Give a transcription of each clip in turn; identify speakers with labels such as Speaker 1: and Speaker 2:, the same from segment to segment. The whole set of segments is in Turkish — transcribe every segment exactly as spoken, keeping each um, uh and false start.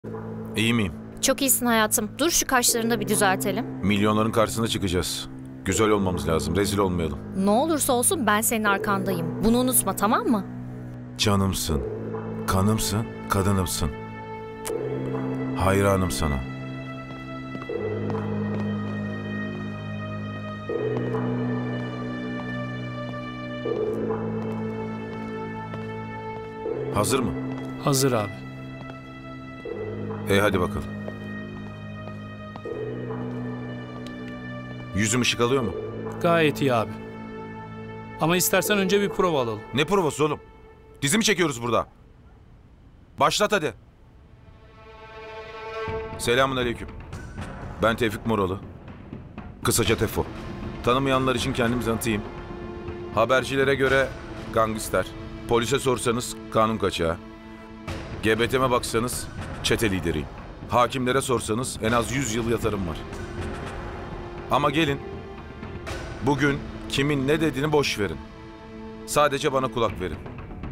Speaker 1: İyi miyim?
Speaker 2: Çok iyisin hayatım. Dur şu kaşlarını da bir düzeltelim.
Speaker 1: Milyonların karşısına çıkacağız. Güzel olmamız lazım. Rezil olmayalım.
Speaker 2: Ne olursa olsun ben senin arkandayım. Bunu unutma, tamam mı?
Speaker 1: Canımsın. Kanımsın. Kadınımsın. Hayranım sana. Hazır mı?
Speaker 3: Hazır abi.
Speaker 1: E hadi bakalım. Yüzüm ışık alıyor mu?
Speaker 3: Gayet iyi abi. Ama istersen önce bir prova alalım.
Speaker 1: Ne provası oğlum? Dizi mi çekiyoruz burada? Başlat hadi. Selamun aleyküm. Ben Tevfik Moralı. Kısaca Tefo. Tanımayanlar için kendimi tanıtayım. Habercilere göre gangster. Polise sorsanız kanun kaçağı. G B T'me baksanız çete lideriyim. Hakimlere sorsanız en az yüz yıl yatarım var. Ama gelin, bugün kimin ne dediğini boş verin. Sadece bana kulak verin.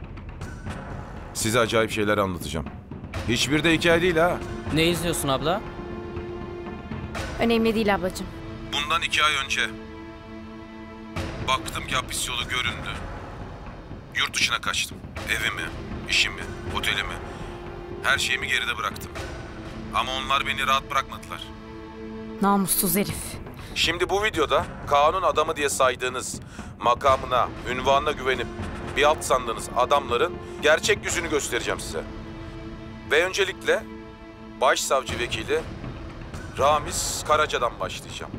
Speaker 1: Size acayip şeyler anlatacağım. Hiçbir de hikaye değil ha.
Speaker 4: Ne izliyorsun abla?
Speaker 2: Önemli değil ablacığım.
Speaker 1: Bundan iki ay önce baktım ki hapis yolu göründü. Yurt dışına kaçtım. Evimi, işimi, otelimi, her şeyimi geride bıraktım. Ama onlar beni rahat bırakmadılar.
Speaker 2: Namussuz herif.
Speaker 1: Şimdi bu videoda kanun adamı diye saydığınız, makamına, ünvanına güvenip bir alt sandığınız adamların gerçek yüzünü göstereceğim size. Ve öncelikle Başsavcı Vekili Ramiz Karaca'dan başlayacağım.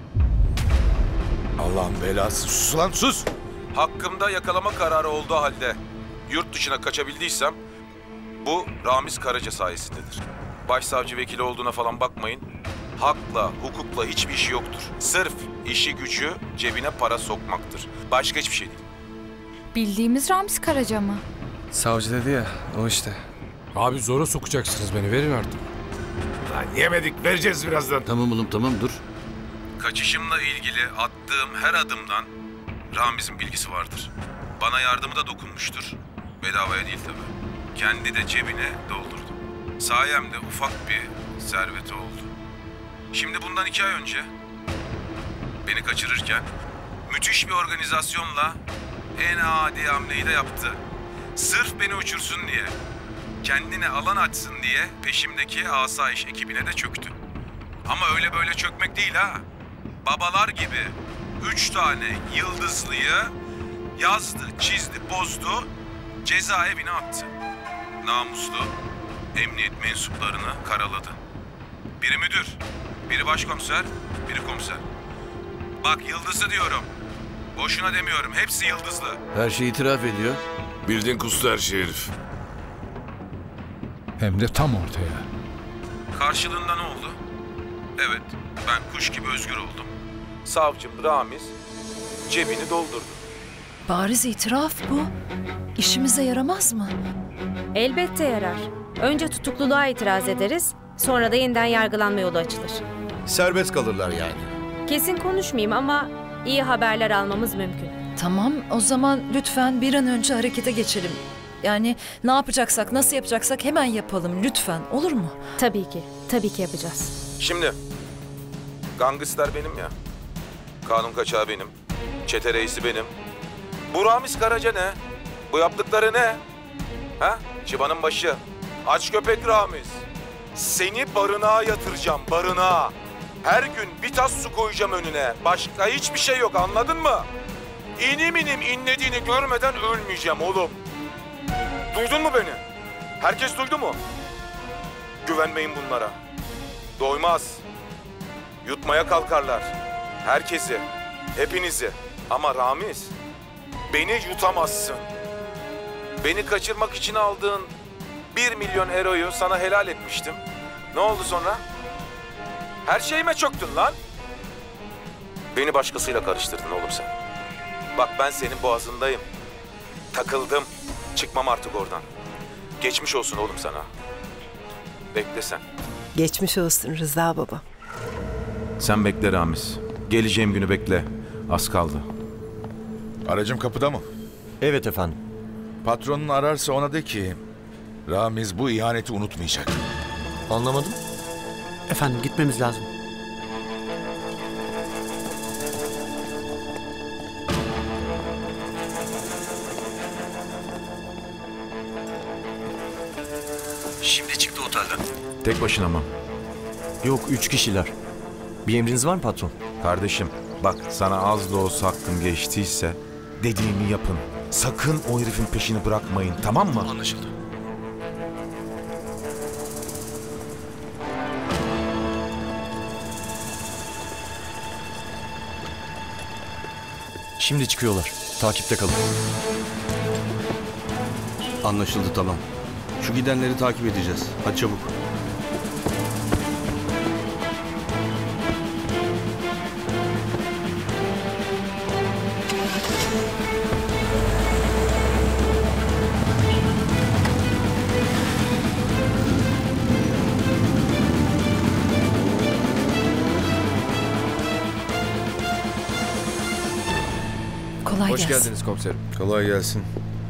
Speaker 5: Allah'ın belası. Sus lan sus.
Speaker 1: Hakkımda yakalama kararı olduğu halde yurt dışına kaçabildiysem bu Ramiz Karaca sayesindedir. Başsavcı vekili olduğuna falan bakmayın. Hakla, hukukla hiçbir işi yoktur. Sırf işi gücü cebine para sokmaktır. Başka hiçbir şey değil.
Speaker 6: Bildiğimiz Ramiz Karaca mı?
Speaker 7: Savcı dedi ya, o işte.
Speaker 8: Abi zora sokacaksınız beni, verin artık.
Speaker 5: Lan yemedik, vereceğiz birazdan.
Speaker 7: Tamam oğlum tamam dur.
Speaker 1: Kaçışımla ilgili attığım her adımdan Ramiz'in bilgisi vardır. Bana yardımı da dokunmuştur. Bedavaya değil tabii. Kendi de cebine doldurdu. Sayemde ufak bir serveti oldu. Şimdi bundan iki ay önce beni kaçırırken müthiş bir organizasyonla en adi hamleyi de yaptı. Sırf beni uçursun diye, kendine alan açsın diye peşimdeki asayiş ekibine de çöktü. Ama öyle böyle çökmek değil ha. Babalar gibi üç tane yıldızlıyı yazdı, çizdi, bozdu, cezaevine attı. Namuslu emniyet mensuplarını karaladı. Biri müdür, biri başkomiser, biri komiser. Bak yıldızlı diyorum. Boşuna demiyorum, hepsi yıldızlı.
Speaker 7: Her şeyi itiraf ediyor.
Speaker 5: Bildin kustu her şey herif.
Speaker 8: Hem de tam ortaya.
Speaker 1: Karşılığında ne oldu? Evet, ben kuş gibi özgür oldum. Savcım Ramiz cebini doldurdu.
Speaker 6: Bariz itiraf bu. İşimize yaramaz mı?
Speaker 9: Elbette yarar. Önce tutukluluğa itiraz ederiz, sonra da yeniden yargılanma yolu açılır.
Speaker 5: Serbest kalırlar yani.
Speaker 9: Kesin konuşmayayım ama iyi haberler almamız mümkün.
Speaker 6: Tamam, o zaman lütfen bir an önce harekete geçelim. Yani ne yapacaksak, nasıl yapacaksak hemen yapalım lütfen. Olur mu?
Speaker 9: Tabii ki, tabii ki yapacağız.
Speaker 1: Şimdi, gangster benim ya. Kanun kaçağı benim. Çete reisi benim. Bu Ramiz Karaca ne? Bu yaptıkları ne? Ha? Çıbanın başı. Aç köpek Ramiz. Seni barınağa yatıracağım, barınağa. Her gün bir tas su koyacağım önüne. Başka hiçbir şey yok, anladın mı? İnim inim inlediğini görmeden ölmeyeceğim oğlum. Duydun mu beni? Herkes duydu mu? Güvenmeyin bunlara. Doymaz. Yutmaya kalkarlar. Herkesi, hepinizi. Ama Ramiz, beni yutamazsın. Beni kaçırmak için aldığın bir milyon euroyu sana helal etmiştim. Ne oldu sonra? Her şeyime çöktün lan. Beni başkasıyla karıştırdın oğlum sen. Bak ben senin boğazındayım. Takıldım. Çıkmam artık oradan. Geçmiş olsun oğlum sana. Bekle sen.
Speaker 10: Geçmiş olsun Rıza baba.
Speaker 1: Sen bekle Ramiz. Geleceğim günü bekle. Az kaldı.
Speaker 5: Aracım kapıda mı?
Speaker 7: Evet efendim.
Speaker 5: Patronun ararsa ona de ki Ramiz bu ihaneti unutmayacak.
Speaker 4: Anlamadım.
Speaker 11: Efendim gitmemiz lazım.
Speaker 7: Şimdi çıktı otelden.
Speaker 1: Tek başına mı?
Speaker 7: Yok, üç kişiler. Bir emriniz var mı patron?
Speaker 1: Kardeşim bak, sana az da olsa hakkım geçtiyse dediğimi yapın. Sakın o herifin peşini bırakmayın, tamam mı?
Speaker 7: Anlaşıldı. Şimdi çıkıyorlar. Takipte kalın.
Speaker 12: Anlaşıldı, tamam. Şu gidenleri takip edeceğiz. Hadi çabuk.
Speaker 6: Kolay
Speaker 7: Hoş
Speaker 6: gelsin.
Speaker 7: geldiniz komiserim.
Speaker 5: Kolay gelsin.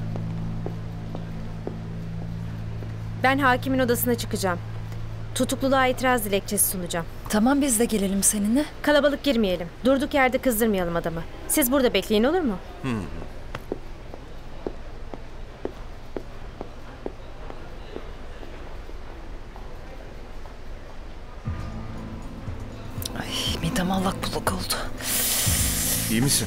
Speaker 9: Ben hakimin odasına çıkacağım. Tutukluluğa itiraz dilekçesi sunacağım.
Speaker 6: Tamam, biz de gelelim seninle.
Speaker 9: Kalabalık girmeyelim. Durduk yerde kızdırmayalım adamı. Siz burada bekleyin, olur mu?
Speaker 6: Ay, midem allak bullak oldu.
Speaker 5: İyi misin?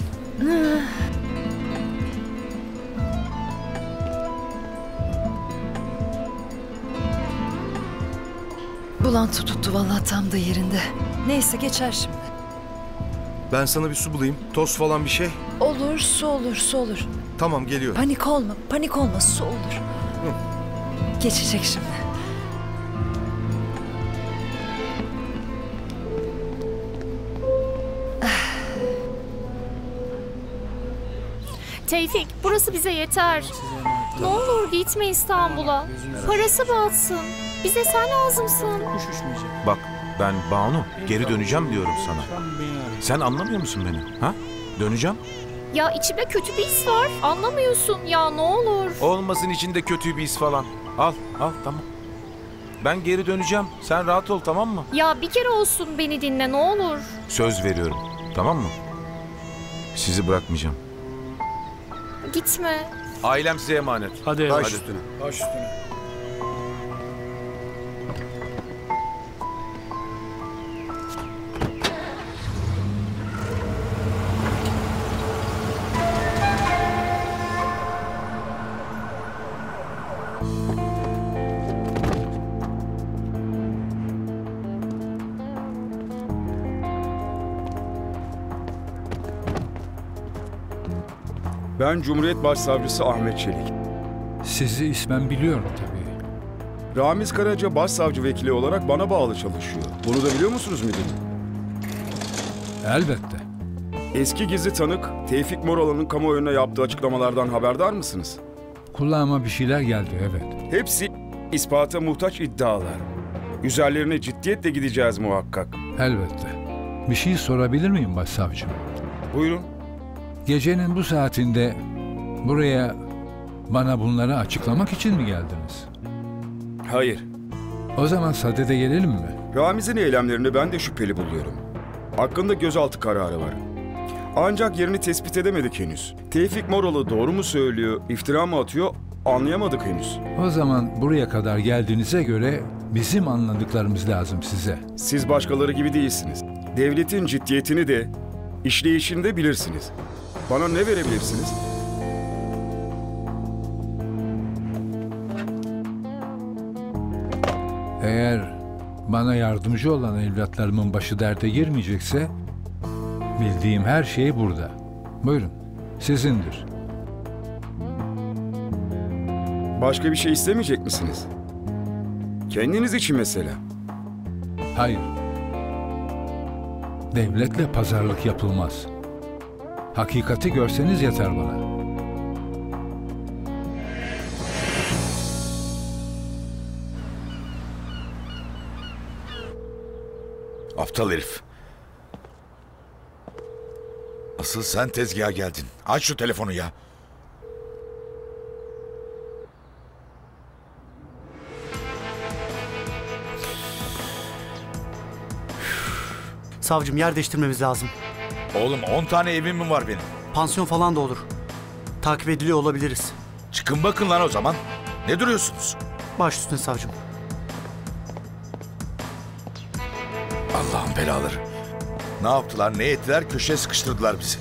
Speaker 6: Bulantı tuttu vallahi, tam da yerinde. Neyse, geçer şimdi.
Speaker 5: Ben sana bir su bulayım. Toz falan bir şey.
Speaker 6: Olur, su olur, su olur.
Speaker 5: Tamam, geliyorum.
Speaker 6: Panik olma, panik olma, su olur. Geçecek şimdi.
Speaker 2: Tevfik, burası bize yeter. Ne olur gitme İstanbul'a. Parası batsın. Bize sen lazımsın.
Speaker 1: Bak, ben Banu geri döneceğim diyorum sana. Sen anlamıyor musun beni? Ha? Döneceğim.
Speaker 2: Ya içimde kötü bir his var. Anlamıyorsun ya, ne olur.
Speaker 1: Olmasın içinde kötü bir his falan. Al, al, tamam. Ben geri döneceğim. Sen rahat ol, tamam mı?
Speaker 2: Ya bir kere olsun beni dinle, ne olur.
Speaker 1: Söz veriyorum. Tamam mı? Sizi bırakmayacağım.
Speaker 2: Gitme.
Speaker 1: Ailem size emanet.
Speaker 3: Hadi.
Speaker 5: Baş
Speaker 3: hadi.
Speaker 5: üstüne.
Speaker 3: Baş üstüne.
Speaker 13: Ben Cumhuriyet Başsavcısı Ahmet Çelik.
Speaker 8: Sizi ismen biliyorum tabii.
Speaker 13: Ramiz Karaca Başsavcı Vekili olarak bana bağlı çalışıyor. Bunu da biliyor musunuz müdürüm?
Speaker 8: Elbette.
Speaker 13: Eski gizli tanık Tevfik Moralı'nın kamuoyuna yaptığı açıklamalardan haberdar mısınız?
Speaker 8: Kulağıma bir şeyler geldi, evet.
Speaker 13: Hepsi ispata muhtaç iddialar. Üzerlerine ciddiyetle gideceğiz muhakkak.
Speaker 8: Elbette. Bir şey sorabilir miyim başsavcım?
Speaker 13: Buyurun.
Speaker 8: Gecenin bu saatinde buraya bana bunları açıklamak için mi geldiniz?
Speaker 13: Hayır.
Speaker 8: O zaman sadede gelelim mi?
Speaker 13: Ramiz'in eylemlerini ben de şüpheli buluyorum. Hakkında gözaltı kararı var. Ancak yerini tespit edemedik henüz. Tevfik Moralı doğru mu söylüyor, iftira mı atıyor anlayamadık henüz.
Speaker 8: O zaman buraya kadar geldiğinize göre bizim anladıklarımız lazım size.
Speaker 13: Siz başkaları gibi değilsiniz. Devletin ciddiyetini de, işleyişini de bilirsiniz. Bana ne verebilirsiniz?
Speaker 8: Eğer bana yardımcı olan evlatlarımın başı derde girmeyecekse bildiğim her şey burada. Buyurun, sizindir.
Speaker 13: Başka bir şey istemeyecek misiniz? Kendiniz için mesela.
Speaker 8: Hayır. Devletle pazarlık yapılmaz. Hakikati görseniz yeter bana.
Speaker 5: Aptal herif. Asıl sen tezgaha geldin. Aç şu telefonu ya.
Speaker 11: Savcım yer değiştirmemiz lazım.
Speaker 5: Oğlum on tane evim mi var benim?
Speaker 11: Pansiyon falan da olur. Takip ediliyor olabiliriz.
Speaker 5: Çıkın bakın lan o zaman. Ne duruyorsunuz?
Speaker 11: Baş üstüne savcım.
Speaker 5: Allah'ın belaları. Ne yaptılar, ne ettiler, köşeye sıkıştırdılar bizi.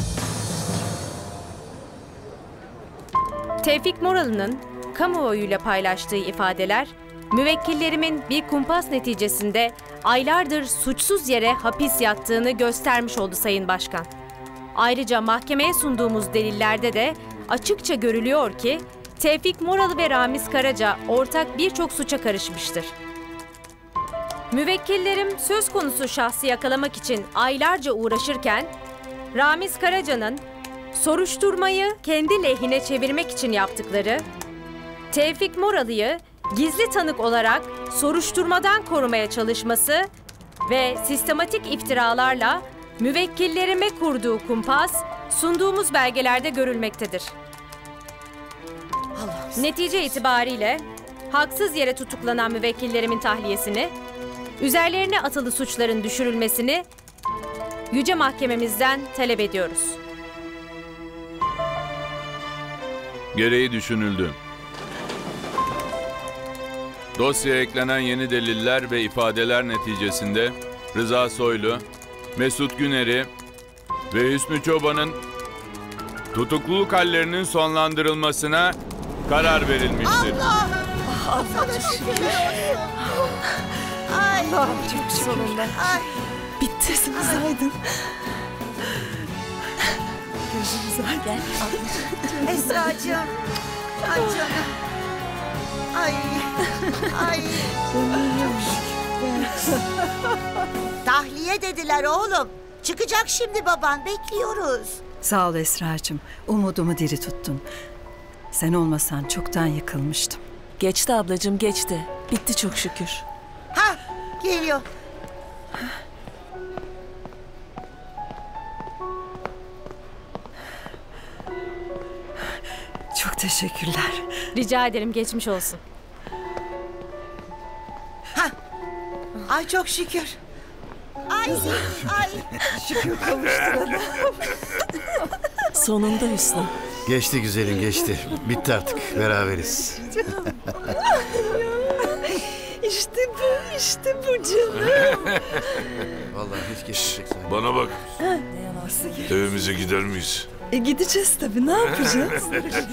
Speaker 9: Tevfik Moralı'nın kamuoyuyla paylaştığı ifadeler, müvekkillerimin bir kumpas neticesinde aylardır suçsuz yere hapis yattığını göstermiş oldu Sayın Başkan. Ayrıca mahkemeye sunduğumuz delillerde de açıkça görülüyor ki Tevfik Moralı ve Ramiz Karaca ortak birçok suça karışmıştır. Müvekkillerim söz konusu şahsı yakalamak için aylarca uğraşırken, Ramiz Karaca'nın soruşturmayı kendi lehine çevirmek için yaptıkları, Tevfik Moralı'yı gizli tanık olarak soruşturmadan korumaya çalışması ve sistematik iftiralarla müvekkillerime kurduğu kumpas sunduğumuz belgelerde görülmektedir. Netice itibariyle haksız yere tutuklanan müvekkillerimin tahliyesini, üzerlerine atılı suçların düşürülmesini Yüce Mahkememizden talep ediyoruz.
Speaker 4: Gereği düşünüldü. Dosyaya eklenen yeni deliller ve ifadeler neticesinde Rıza Soylu, Mesut Güner'i ve Hüsnü Çoban'ın tutukluluk hallerinin sonlandırılmasına karar verilmiştir.
Speaker 10: Allah'ım! Allah'ım şükür. Ay, Allah'ım çok şükür. Ay.
Speaker 6: Bittirsiniz Aydın.
Speaker 10: Gözümüze gel. Esra'cığım. Ay canım. Ay. Ay. Tahliye dediler oğlum. Çıkacak şimdi baban. Bekliyoruz.
Speaker 14: Sağ ol Esra'cığım. Umudumu diri tuttun. Sen olmasan çoktan yıkılmıştım.
Speaker 15: Geçti ablacığım, geçti. Bitti çok şükür.
Speaker 10: Ha, geliyor.
Speaker 14: Çok teşekkürler.
Speaker 9: Rica ederim, geçmiş olsun.
Speaker 10: Ha. Ay çok şükür. Ay, ay.
Speaker 14: Şükür kavuşturana.
Speaker 15: Sonunda Hüsnü.
Speaker 16: Geçti güzelim, geçti. Bitti artık. Beraberiz.
Speaker 14: İşte bu, işte bu canım.
Speaker 16: Vallahi hiç geçmeyecek.
Speaker 17: Bana bak.
Speaker 14: Ne yalansı gibi.
Speaker 17: Evimize gider miyiz?
Speaker 14: E gideceğiz tabii, ne yapacağız?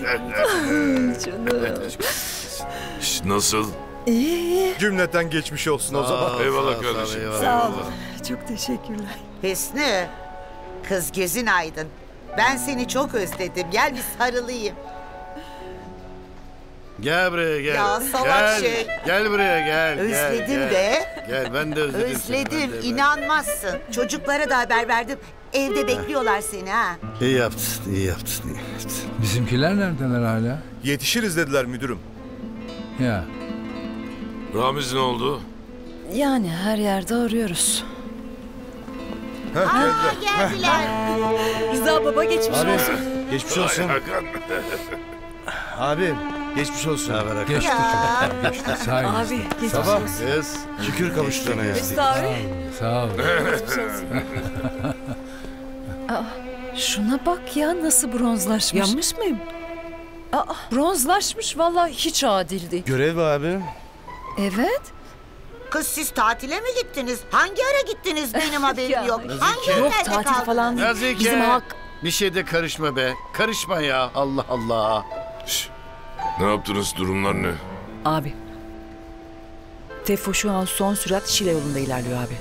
Speaker 14: Canım.
Speaker 17: Şş, nasıl?
Speaker 14: İyi.
Speaker 16: Cümleten geçmiş olsun o zaman.
Speaker 17: Eyvallah kardeşim.
Speaker 16: Eyvallah,
Speaker 14: Sağ ol.
Speaker 16: eyvallah.
Speaker 14: Çok teşekkürler.
Speaker 10: Hüsnü. Kız gözün aydın. Ben seni çok özledim. Gel bir sarılayım.
Speaker 16: Gel buraya gel.
Speaker 10: Ya salak
Speaker 16: gel.
Speaker 10: şey.
Speaker 16: Gel buraya gel.
Speaker 10: Özledim
Speaker 16: gel,
Speaker 10: be.
Speaker 16: Gel. Gel ben de özledim.
Speaker 10: Özledim.
Speaker 16: Seni, ben de,
Speaker 10: İnanmazsın. Çocuklara da haber verdim. Evde bekliyorlar seni ha.
Speaker 16: İyi yaptın, iyi yaptın, iyi yaptın.
Speaker 8: Bizimkiler neredeler hala?
Speaker 16: Yetişiriz dediler müdürüm.
Speaker 8: Ya.
Speaker 17: Ramiz ne oldu?
Speaker 14: Yani her yerde arıyoruz.
Speaker 10: Aa, geldiler.
Speaker 14: Rıza baba geçmiş
Speaker 16: Abi,
Speaker 14: olsun.
Speaker 16: geçmiş olsun. Abi, geçmiş olsun.
Speaker 8: Geçti çocuklar, geçti. Sağ olun.
Speaker 14: Abi geçmiş
Speaker 16: Sabah.
Speaker 14: olsun.
Speaker 16: Kız, şükür kavuştuğuna ya.
Speaker 14: Mesut abi.
Speaker 8: Sağ ol.
Speaker 6: Aa, şuna bak ya, nasıl bronzlaşmış.
Speaker 15: Yanmış mıyım?
Speaker 6: Aa, bronzlaşmış, vallahi hiç adil değil.
Speaker 16: Görev abi.
Speaker 6: Evet.
Speaker 10: Kız siz tatile mi gittiniz? Hangi ara gittiniz? Benim haberim
Speaker 6: Ya,
Speaker 10: yok.
Speaker 16: Nazike.
Speaker 10: Hangi
Speaker 15: Yok,
Speaker 10: otelde
Speaker 15: tatil
Speaker 10: kaldınız?
Speaker 15: falan değil.
Speaker 16: Nazike.
Speaker 15: Bizim hak.
Speaker 16: Bir şeyde karışma be. Karışma ya. Allah Allah.
Speaker 17: Şş, ne yaptınız? Durumlar ne?
Speaker 15: Abi. Tefo şu an son sürat Şile yolunda ilerliyor abi.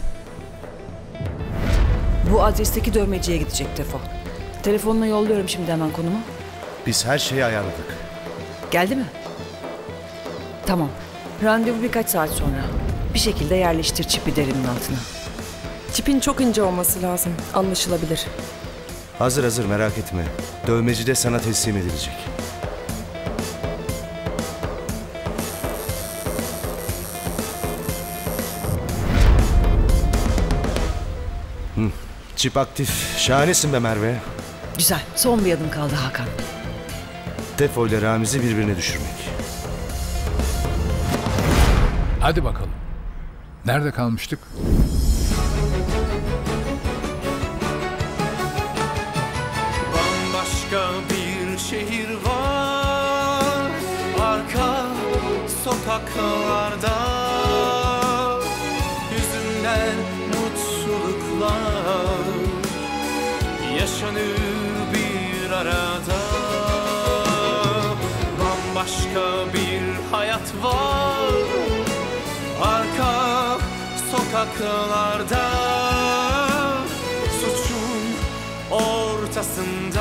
Speaker 15: Bu adresteki dövmeciye gidecek Tefo. Telefonla yolluyorum şimdi hemen konumu.
Speaker 16: Biz her şeyi ayarladık.
Speaker 15: Geldi mi? Tamam. Randevu birkaç saat sonra. Bir şekilde yerleştir çipi derinin altına. Çipin çok ince olması lazım. Anlaşılabilir.
Speaker 16: Hazır hazır merak etme. Dövmeci de sana teslim edilecek. Hı, çip aktif. Şahanesin be Merve.
Speaker 15: Güzel. Son bir adım kaldı Hakan.
Speaker 16: Tefo ile Ramiz'i birbirine düşürmek.
Speaker 8: Hadi bakalım. Nerede kalmıştık?
Speaker 18: şehir var arka sokaklarda, yüzünden mutluluklar yaşanır bir arada. Bambaşka bir hayat var arka sokaklarda, suçun ortasında